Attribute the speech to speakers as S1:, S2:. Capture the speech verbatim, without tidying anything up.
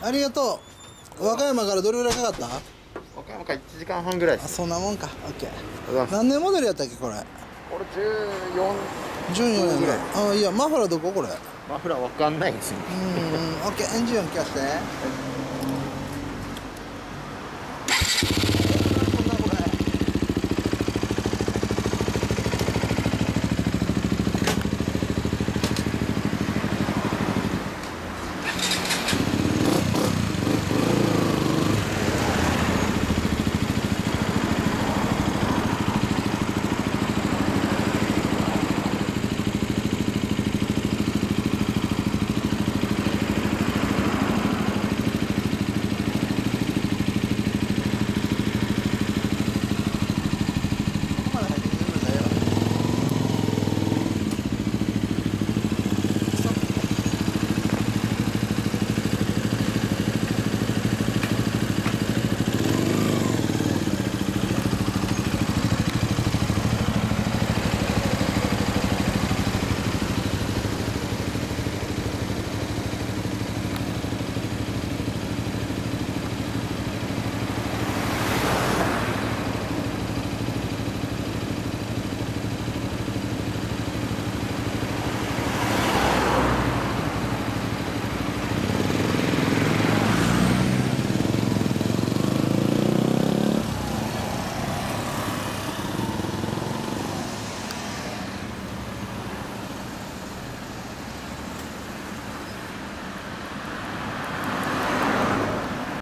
S1: ありがとう。和歌山からどれぐらいかかった？
S2: 和歌山からいちじかんはんぐらいで
S1: あ、
S2: す。
S1: そんなもんか。オッケー。
S2: ありがとうございます。
S1: 何年モデルやったっけこれ？
S2: これじゅうよん。
S1: じゅうよねんぐらい。あ、いやマフラーどここれ？
S2: マフラーわかんないですね。
S1: うんうん。オッケー。エンジン音聞かせて。